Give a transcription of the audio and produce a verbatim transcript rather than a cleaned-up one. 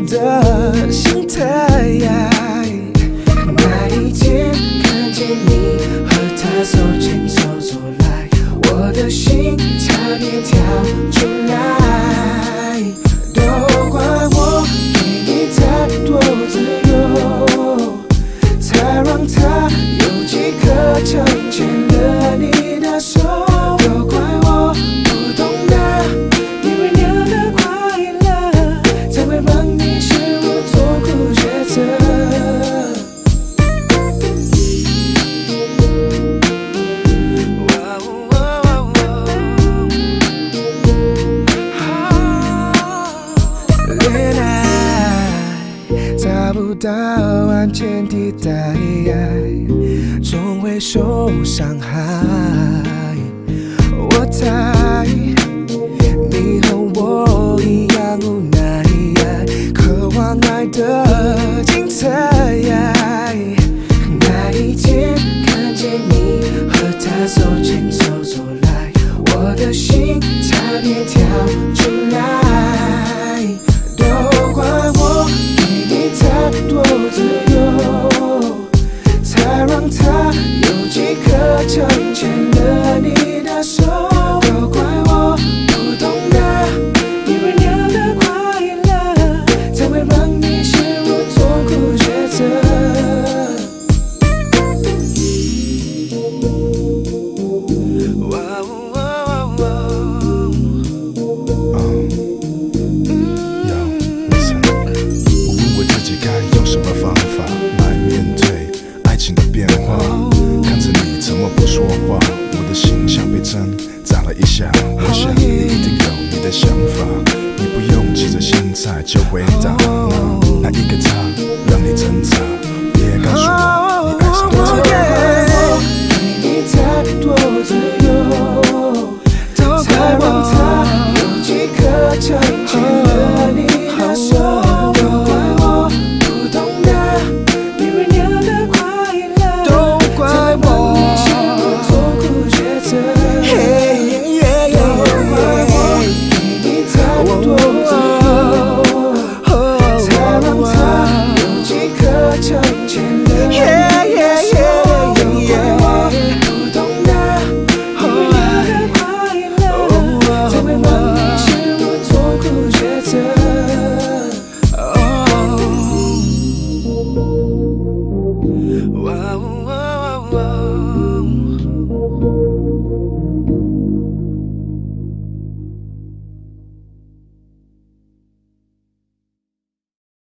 的心态。那一天看见你和他手牵手走来，我的心差点跳出来。都怪我给你太多自由，才让他有机可乘牵了你的手。都怪我不懂得你微妙的快乐，才会让你陷入痛苦抉择。恋爱找不到安全地带，总会受伤害。我猜你和我一样无奈，渴望爱的精彩。那一天看见你和他手牵手走来，我的心差点跳出来。都怪我给你太多自由，才让他有机可乘牵了你的手。都怪我不懂得你微妙的快乐，才会让你陷入痛苦抉择。 什么方法来面对爱情的变化？看着你沉默不说话，我的心像被针扎了一下。我想你一定有你的想法，你不用急着现在就回答。